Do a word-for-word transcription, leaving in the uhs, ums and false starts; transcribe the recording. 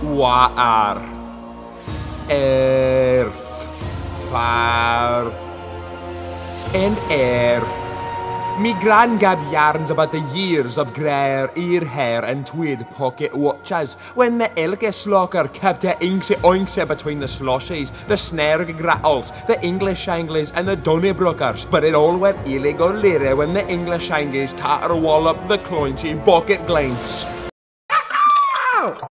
water, earth, fire, and air. Me gran gave yarns about the years of grey ear hair and tweed pocket watches when the Ilky-Slocker kept the eenksy-oinksy between the sloshies, the snairg-grattles, the ingle-shanglies and the donnybrookers. But it all went heelie-go-leerie when the ingle-shanglies tatterwalloped the cloinchy bocketglainthes.